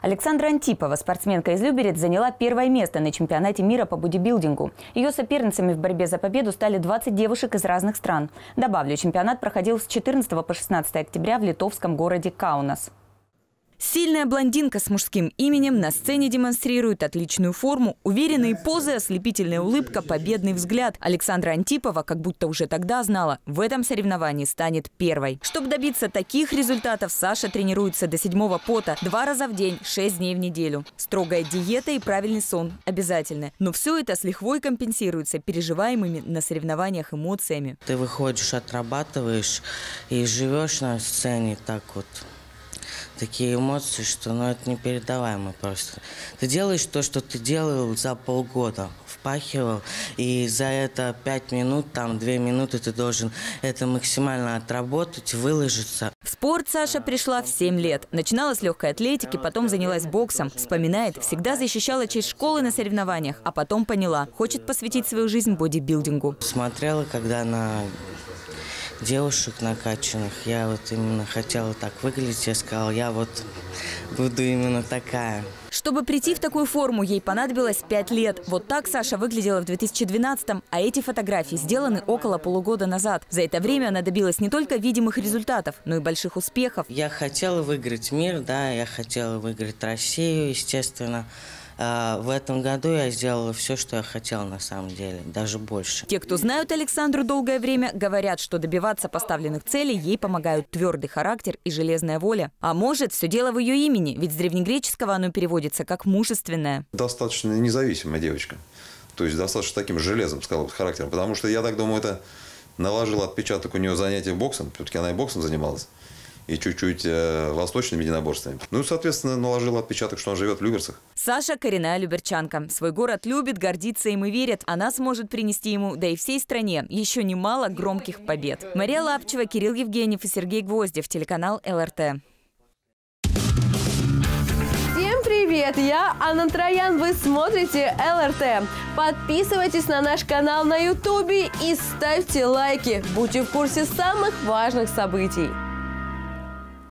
Александра Антипова, спортсменка из Люберец, заняла первое место на чемпионате мира по бодибилдингу. Ее соперницами в борьбе за победу стали 20 девушек из разных стран. Добавлю, чемпионат проходил с 14 по 16 октября в литовском городе Каунас. Сильная блондинка с мужским именем на сцене демонстрирует отличную форму, уверенные позы, ослепительная улыбка, победный взгляд. Александра Антипова как будто уже тогда знала, в этом соревновании станет первой. Чтобы добиться таких результатов, Саша тренируется до 7-го пота, 2 раза в день, 6 дней в неделю. Строгая диета и правильный сон обязательно. Но все это с лихвой компенсируется переживаемыми на соревнованиях эмоциями. Ты выходишь, отрабатываешь и живешь на сцене так вот. Такие эмоции, что это непередаваемо просто. Ты делаешь то, что ты делал за полгода, впахивал, и за это 5 минут, 2 минуты ты должен это максимально отработать, выложиться. В спорт Саша пришла в 7 лет. Начинала с легкой атлетики, потом занялась боксом. Вспоминает, всегда защищала честь школы на соревнованиях, а потом поняла, хочет посвятить свою жизнь бодибилдингу. Смотрела, когда на девушек накачанных, я вот именно хотела так выглядеть, я сказала, я вот буду именно такая. Чтобы прийти в такую форму, ей понадобилось 5 лет. Вот так Саша выглядела в 2012-м, а эти фотографии сделаны около полугода назад. За это время она добилась не только видимых результатов, но и больших успехов. Я хотела выиграть мир, да, я хотела выиграть Россию, естественно. В этом году я сделала все, что я хотела на самом деле, даже больше. Те, кто знают Александру долгое время, говорят, что добиваться поставленных целей ей помогают твердый характер и железная воля. А может, все дело в ее имени, ведь с древнегреческого оно переводится как «мужественная». Достаточно независимая девочка, то есть достаточно таким железным, сказал бы, характером, потому что я так думаю, это наложило отпечаток у нее занятия боксом, все-таки она и боксом занималась. И чуть-чуть восточными единоборствами. Ну и, соответственно, наложил отпечаток, что он живет в Люберцах. Саша – коренная люберчанка. Свой город любит, гордится им и верит. Она сможет принести ему, да и всей стране, еще немало громких побед. Мария Лапчева, Кирилл Евгеньев и Сергей Гвоздев. Телеканал ЛРТ. Всем привет! Я Анна Троян. Вы смотрите ЛРТ. Подписывайтесь на наш канал на Ютубе и ставьте лайки. Будьте в курсе самых важных событий.